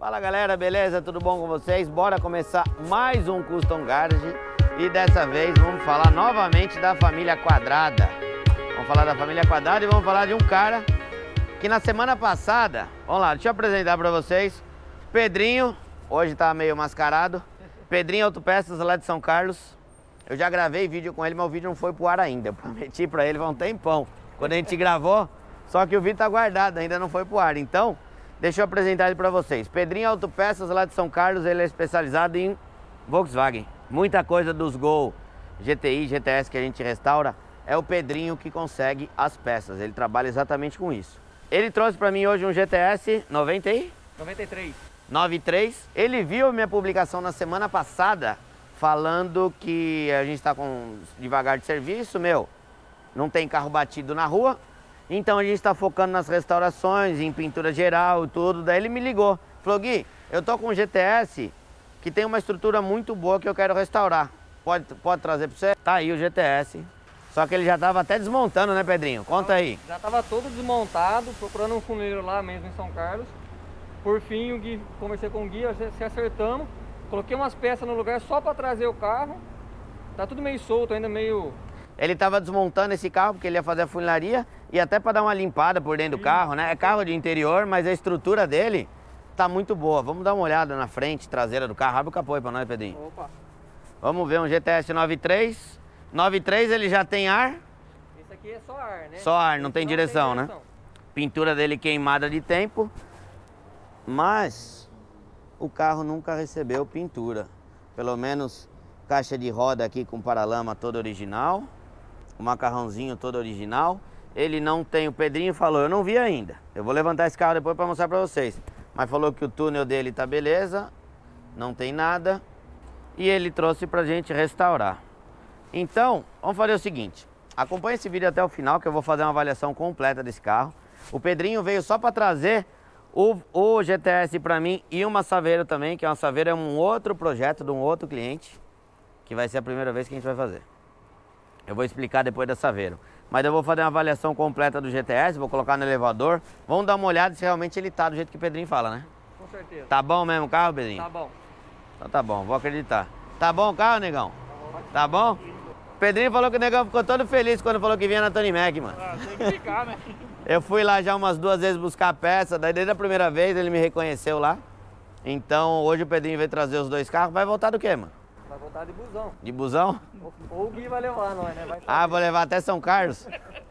Fala galera, beleza? Tudo bom com vocês? Bora começar mais um Custom Garage e dessa vez vamos falar novamente da família Quadrada. Vamos falar da família Quadrada e vamos falar de um cara que na semana passada, vamos lá, deixa eu apresentar pra vocês, Pedrinho, hoje tá meio mascarado, Pedrinho Autopeças lá de São Carlos. Eu já gravei vídeo com ele, mas o vídeo não foi pro ar ainda, eu prometi pra ele um tempão, quando a gente gravou, só que o vídeo tá guardado, ainda não foi pro ar, então deixa eu apresentar ele pra vocês. Pedrinho Autopeças lá de São Carlos, ele é especializado em Volkswagen. Muita coisa dos Gol, GTI, GTS que a gente restaura, é o Pedrinho que consegue as peças. Ele trabalha exatamente com isso. Ele trouxe pra mim hoje um GTS 93. Ele viu minha publicação na semana passada, falando que a gente tá com devagar de serviço, não tem carro batido na rua. Então a gente está focando nas restaurações, em pintura geral e tudo. Daí ele me ligou, falou: Gui, eu tô com um GTS que tem uma estrutura muito boa que eu quero restaurar. Pode trazer para você? Tá aí o GTS. Só que ele já tava até desmontando, né, Pedrinho? Conta aí. Já tava todo desmontado, procurando um funileiro lá mesmo em São Carlos. Por fim, o Gui, conversei com o Gui, se acertamos. Coloquei umas peças no lugar só para trazer o carro. Tá tudo meio solto, ainda meio... Ele tava desmontando esse carro porque ele ia fazer a funilaria e até para dar uma limpada por dentro do carro, né? É carro de interior, mas a estrutura dele tá muito boa. Vamos dar uma olhada na frente, traseira do carro. Abre o capô aí pra nós, Pedrinho. Opa! Vamos ver um GTS 93. 93 ele já tem ar? Esse aqui é só ar, né? Só ar, não tem direção, né? Pintura dele queimada de tempo. Mas o carro nunca recebeu pintura. Pelo menos caixa de roda aqui com paralama toda original. O macarrãozinho todo original. Ele não tem, o Pedrinho falou, eu não vi ainda. Eu vou levantar esse carro depois para mostrar para vocês. Mas falou que o túnel dele tá beleza, não tem nada. E ele trouxe pra gente restaurar. Então, vamos fazer o seguinte. Acompanhe esse vídeo até o final que eu vou fazer uma avaliação completa desse carro. O Pedrinho veio só para trazer o GTS para mim e uma Saveiro também, que é uma Saveiro, é um outro projeto de um outro cliente, que vai ser a primeira vez que a gente vai fazer. Eu vou explicar depois da Saveiro. Mas eu vou fazer uma avaliação completa do GTS, vou colocar no elevador. Vamos dar uma olhada se realmente ele tá do jeito que o Pedrinho fala, né? Com certeza. Tá bom mesmo o carro, Pedrinho? Tá bom. Então tá bom, vou acreditar. Tá bom o carro, negão? Tá bom? O Pedrinho falou que o negão ficou todo feliz quando falou que vinha na Tony Mac, mano. Ah, tem que ficar, né? Eu fui lá já umas 2 vezes buscar a peça, daí desde a primeira vez ele me reconheceu lá. Então hoje o Pedrinho veio trazer os 2 carros. Vai voltar do quê, mano? Vai voltar de busão. De busão? Ou o Gui vai levar nós, né? Ah, vou levar até São Carlos.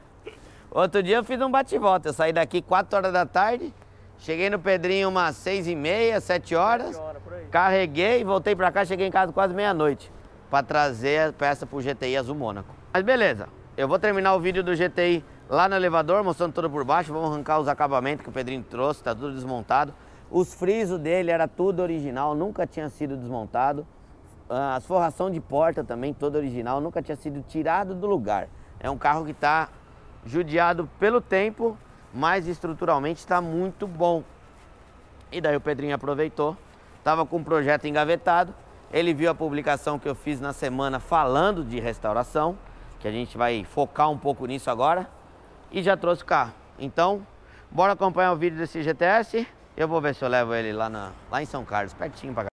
Outro dia eu fiz um bate-volta. Eu saí daqui 4 horas da tarde, cheguei no Pedrinho umas 6h30, 7 horas. 7 horas, por aí. Carreguei, voltei pra cá, cheguei em casa quase meia-noite pra trazer a peça pro GTI Azul Mônaco. Mas beleza, eu vou terminar o vídeo do GTI lá no elevador, mostrando tudo por baixo. Vamos arrancar os acabamentos que o Pedrinho trouxe, tá tudo desmontado. Os frisos dele era tudo original, nunca tinha sido desmontado. As forração de porta também, toda original, nunca tinha sido tirado do lugar. É um carro que tá judiado pelo tempo, mas estruturalmente está muito bom. E daí o Pedrinho aproveitou, tava com um projeto engavetado, ele viu a publicação que eu fiz na semana falando de restauração, que a gente vai focar um pouco nisso agora, e já trouxe o carro. Então, bora acompanhar o vídeo desse GTS. Eu vou ver se eu levo ele lá em São Carlos, pertinho pra cá.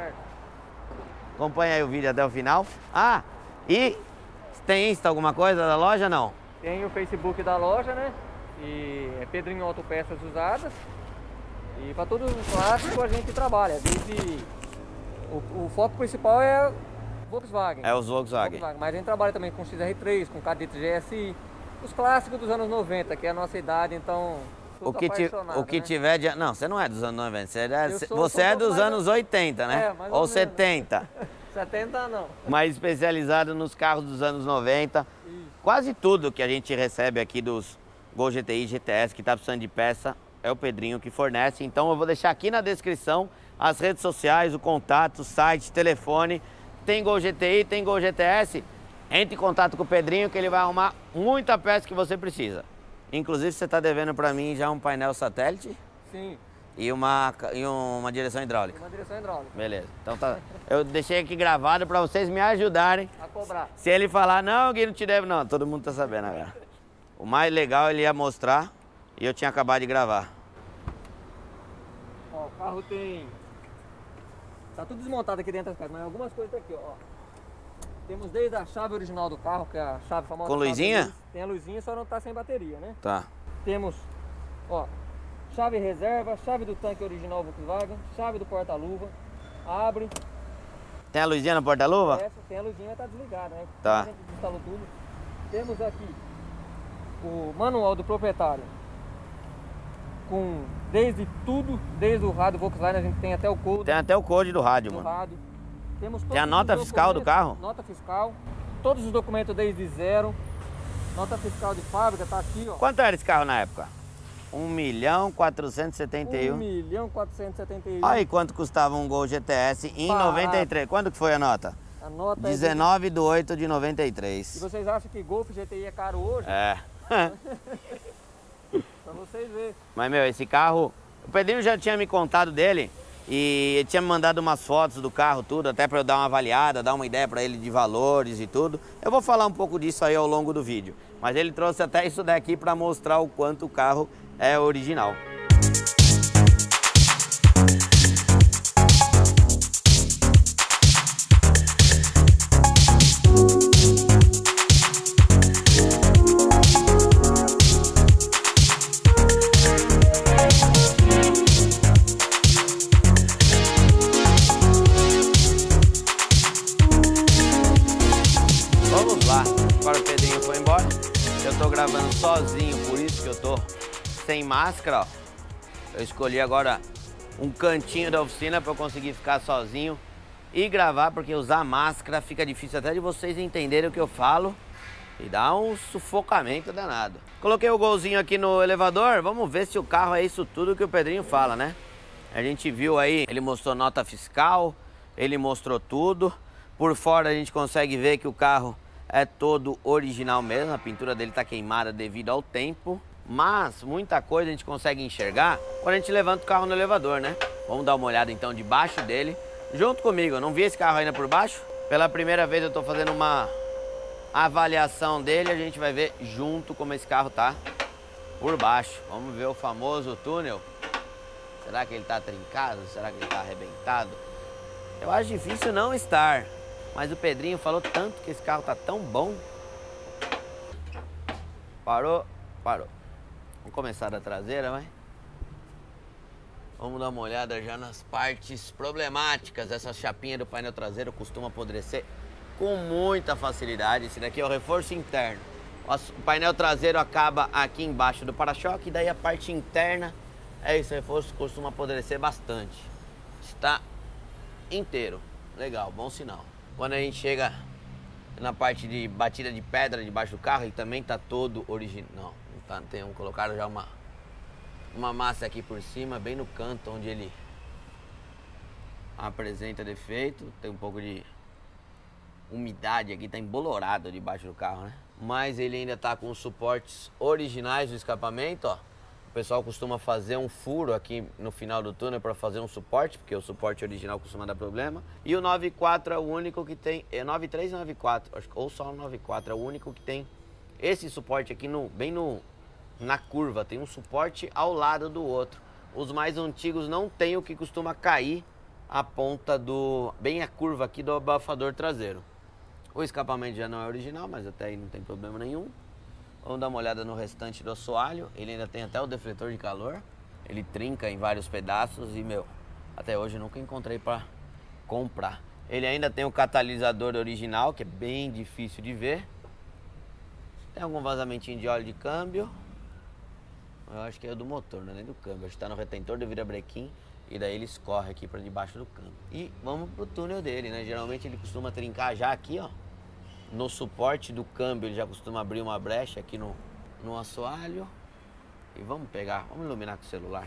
Acompanha aí o vídeo até o final. Ah, e tem Insta alguma coisa da loja, não? Tem o Facebook da loja, né? E é Pedrinho Autopeças Usadas. E para todos os clássicos a gente trabalha. Desde o foco principal é Volkswagen. É os Volkswagen. Mas a gente trabalha também com XR3, com Cadete GSI. Os clássicos dos anos 90, que é a nossa idade, então... O que né? tiver de... Não, você não é dos anos 90, você é dos mais anos 80, né? mais ou menos. 70. 70 não. Mais especializado nos carros dos anos 90. Isso. Quase tudo que a gente recebe aqui dos Gol GTI e GTS que tá precisando de peça é o Pedrinho que fornece. Então eu vou deixar aqui na descrição as redes sociais, o contato, o site, telefone. Tem Gol GTI, tem Gol GTS. Entre em contato com o Pedrinho que ele vai arrumar muita peça que você precisa. Inclusive você tá devendo para mim já um painel satélite. Sim. E uma direção hidráulica. Uma direção hidráulica. Beleza. Então tá. Eu deixei aqui gravado para vocês me ajudarem. A cobrar. Se ele falar, não, Gui, não te deve, não. Todo mundo tá sabendo agora. O mais legal ele ia mostrar e eu tinha acabado de gravar. Ó, o carro tem... Tá tudo desmontado aqui dentro das peças, mas algumas coisas tá aqui, ó. Temos desde a chave original do carro, que é a chave famosa. Com luzinha? Tem a luzinha, só não tá sem bateria, né? Tá. Temos, ó, chave reserva, chave do tanque original Volkswagen, chave do porta-luva, abre. Tem a luzinha no porta-luva? Tem a luzinha, mas tá desligada, né? Tá. A gente instalou tudo. Temos aqui o manual do proprietário, com desde o rádio Volkswagen, a gente tem até o code. Tem até o code do rádio, mano. Temos Tem a nota fiscal do carro? Nota fiscal, todos os documentos desde zero. Nota fiscal de fábrica, tá aqui, ó. Quanto era esse carro na época? 1.471.000. 1.471.000. Olha aí quanto custava um Gol GTS em 93. Quando que foi a nota? A nota 19 de 8 de E 93. vocês acham que Golf GTI é caro hoje? É. Pra vocês verem. Mas, meu, esse carro... O Pedrinho já tinha me contado dele e ele tinha me mandado umas fotos do carro, tudo, até pra eu dar uma avaliada, dar uma ideia pra ele de valores e tudo. Eu vou falar um pouco disso aí ao longo do vídeo. Mas ele trouxe até isso daqui pra mostrar o quanto o carro é original. Vamos lá, agora o Pedrinho foi embora. Eu tô gravando sozinho, por isso que eu tô sem máscara, ó. Eu escolhi agora um cantinho da oficina para eu conseguir ficar sozinho e gravar, porque usar máscara fica difícil até de vocês entenderem o que eu falo e dá um sufocamento danado. Coloquei o golzinho aqui no elevador, vamos ver se o carro é isso tudo que o Pedrinho fala, né? A gente viu aí, ele mostrou nota fiscal, ele mostrou tudo. Por fora a gente consegue ver que o carro é todo original mesmo, a pintura dele tá queimada devido ao tempo. Mas muita coisa a gente consegue enxergar quando a gente levanta o carro no elevador, né? Vamos dar uma olhada então debaixo dele. Junto comigo, eu não vi esse carro ainda por baixo. Pela primeira vez eu tô fazendo uma avaliação dele, a gente vai ver junto como esse carro tá por baixo. Vamos ver o famoso túnel. Será que ele tá trincado? Será que ele tá arrebentado? Eu acho difícil não estar. Mas o Pedrinho falou tanto que esse carro tá tão bom. Parou, parou. Vamos começar da traseira, vai? Vamos dar uma olhada já nas partes problemáticas. Essa chapinha do painel traseiro costuma apodrecer com muita facilidade. Esse daqui é o reforço interno. O painel traseiro acaba aqui embaixo do para-choque. Daí a parte interna, esse reforço costuma apodrecer bastante. Está inteiro. Legal, bom sinal. Quando a gente chega na parte de batida de pedra debaixo do carro, ele também tá todo original. Tá, colocaram já uma massa aqui por cima, bem no canto onde ele apresenta defeito. Tem um pouco de umidade aqui, tá embolorado debaixo do carro, né? Mas ele ainda tá com os suportes originais do escapamento, ó. O pessoal costuma fazer um furo aqui no final do túnel para fazer um suporte, porque o suporte original costuma dar problema. E o 94 é o único que tem, 93 e 94, acho que ou só o 94 é o único que tem esse suporte aqui bem na curva, tem um suporte ao lado do outro. Os mais antigos não tem o que costuma cair a ponta bem a curva aqui do abafador traseiro. O escapamento já não é original, mas até aí não tem problema nenhum. Vamos dar uma olhada no restante do assoalho. Ele ainda tem até o defletor de calor. Ele trinca em vários pedaços e, meu, até hoje eu nunca encontrei para comprar. Ele ainda tem o catalisador original, que é bem difícil de ver. Tem algum vazamentinho de óleo de câmbio. Eu acho que é do motor, não é nem do câmbio. Acho que tá no retentor do virabrequim e daí ele escorre aqui para debaixo do câmbio. E vamos pro túnel dele, né? Geralmente ele costuma trincar já aqui, ó. No suporte do câmbio ele já costuma abrir uma brecha aqui no assoalho. E vamos iluminar com o celular.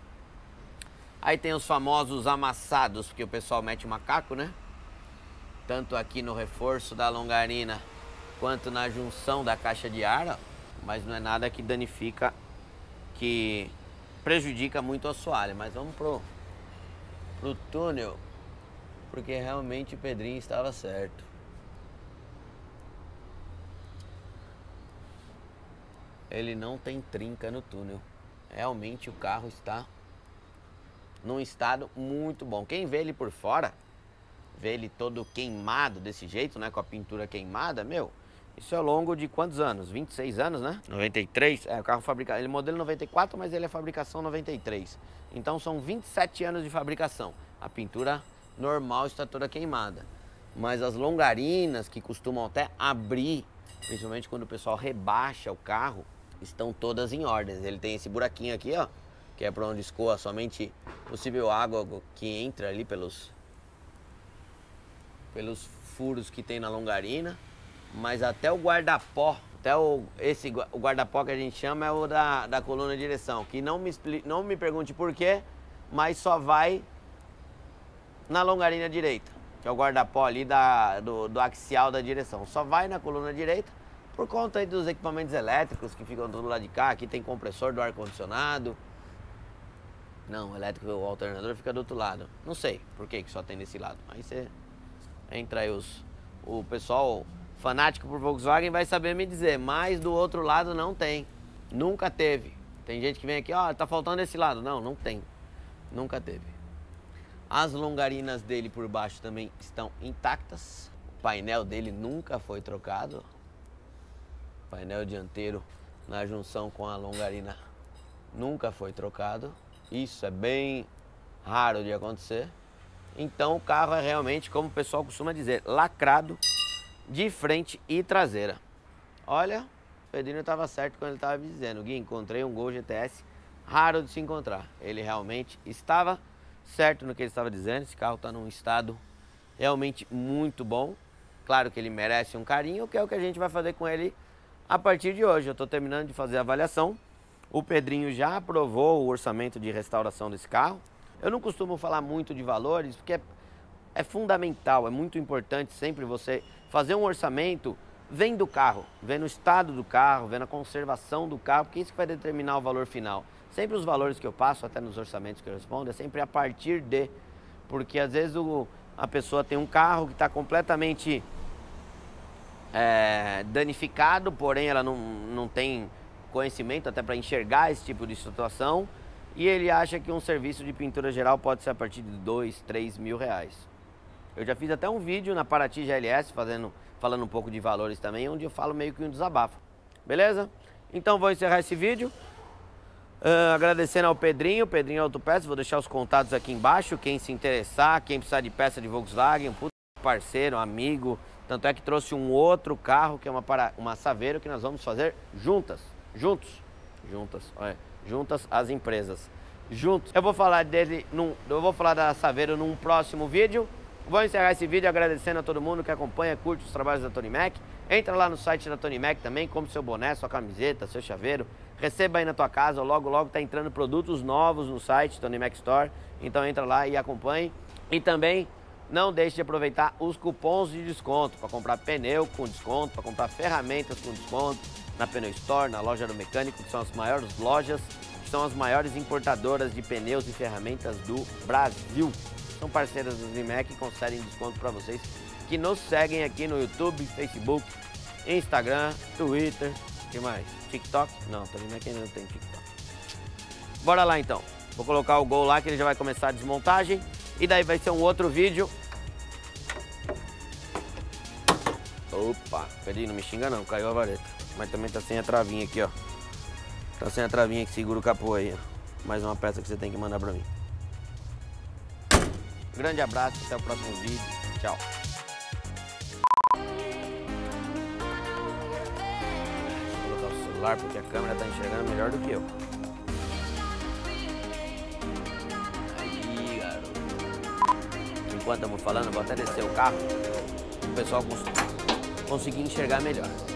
Aí tem os famosos amassados, porque o pessoal mete o macaco, né? Tanto aqui no reforço da longarina quanto na junção da caixa de ar, ó. Mas não é nada que danifica, que prejudica muito o assoalho. Mas vamos pro túnel, porque realmente o Pedrinho estava certo. Ele não tem trinca no túnel. Realmente o carro está num estado muito bom. Quem vê ele por fora, vê ele todo queimado desse jeito, né? Com a pintura queimada, meu, isso é ao longo de quantos anos? 26 anos, né? 93, o carro fabricado, ele é modelo 94, mas ele é fabricação 93. Então são 27 anos de fabricação. A pintura normal está toda queimada. Mas as longarinas, que costumam até abrir, principalmente quando o pessoal rebaixa o carro, estão todas em ordem. Ele tem esse buraquinho aqui, ó, que é para onde escoa somente possível água que entra ali pelos furos que tem na longarina. Mas até o guarda-pó, o guarda-pó que a gente chama é o da coluna de direção, que não me pergunte por quê, mas só vai na longarina direita, que é o guarda-pó ali do axial da direção. Só vai na coluna direita por conta aí dos equipamentos elétricos que ficam do lado de cá. Aqui tem compressor do ar-condicionado. Não, o elétrico, o alternador fica do outro lado. Não sei por que só tem desse lado. Aí você entra aí o pessoal fanático por Volkswagen vai saber me dizer, mas do outro lado não tem. Nunca teve. Tem gente que vem aqui, ó, tá faltando esse lado. Não, não tem. Nunca teve. As longarinas dele por baixo também estão intactas. O painel dele nunca foi trocado. O painel dianteiro na junção com a longarina nunca foi trocado. Isso é bem raro de acontecer. Então o carro é realmente, como o pessoal costuma dizer, lacrado de frente e traseira. Olha, o Pedrinho estava certo quando ele estava me dizendo, Gui, encontrei um Gol GTS raro de se encontrar. Ele realmente estava certo no que ele estava dizendo. Esse carro está num estado realmente muito bom. Claro que ele merece um carinho, que é o que a gente vai fazer com ele a partir de hoje. Eu estou terminando de fazer a avaliação. O Pedrinho já aprovou o orçamento de restauração desse carro. Eu não costumo falar muito de valores, porque é fundamental, é muito importante sempre você fazer um orçamento vendo o carro, vendo o estado do carro, vendo a conservação do carro, porque isso que vai determinar o valor final. Sempre os valores que eu passo, até nos orçamentos que eu respondo, é sempre a partir de, porque às vezes a pessoa tem um carro que está completamente danificado, porém ela não tem conhecimento até para enxergar esse tipo de situação, e ele acha que um serviço de pintura geral pode ser a partir de 2, 3 mil reais. Eu já fiz até um vídeo na Paraty GLS falando um pouco de valores também, onde eu falo meio que um desabafo. Beleza? Então vou encerrar esse vídeo. Agradecendo ao Pedrinho Autopeças, vou deixar os contatos aqui embaixo. Quem se interessar, quem precisar de peça de Volkswagen, um puto parceiro, amigo. Tanto é que trouxe um outro carro, que é uma Saveiro, que nós vamos fazer juntas as empresas. Juntos. Eu vou falar da Saveiro num próximo vídeo. Vou encerrar esse vídeo agradecendo a todo mundo que acompanha, curte os trabalhos da Tony Mac. Entra lá no site da Tony Mac também, compre seu boné, sua camiseta, seu chaveiro. Receba aí na tua casa, logo tá entrando produtos novos no site Tony Mac Store. Então entra lá e acompanhe. E também não deixe de aproveitar os cupons de desconto para comprar pneu com desconto, para comprar ferramentas com desconto na Pneu Store, na loja do mecânico, que são as maiores lojas, que são as maiores importadoras de pneus e ferramentas do Brasil. São parceiras do Zimac e concedem desconto para vocês que nos seguem aqui no YouTube, Facebook, Instagram, Twitter, o que mais? TikTok? Não, o Zimac ainda não tem TikTok. Bora lá então. Vou colocar o Gol lá que ele já vai começar a desmontagem e daí vai ser um outro vídeo. Opa, peraí, não me xinga não, caiu a vareta. Mas também tá sem a travinha aqui, ó. Tá sem a travinha que segura o capô aí, ó. Mais uma peça que você tem que mandar pra mim. Grande abraço, até o próximo vídeo. Tchau. Vou colocar o celular porque a câmera tá enxergando melhor do que eu. Aí, garoto. Enquanto eu vou falando, eu vou até descer o carro. O pessoal conseguir enxergar melhor.